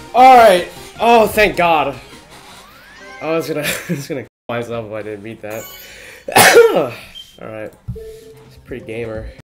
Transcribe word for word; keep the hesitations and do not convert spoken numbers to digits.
Alright. Oh, thank God. I was gonna, I was gonna kill myself if I didn't beat that. Alright. It's pretty gamer.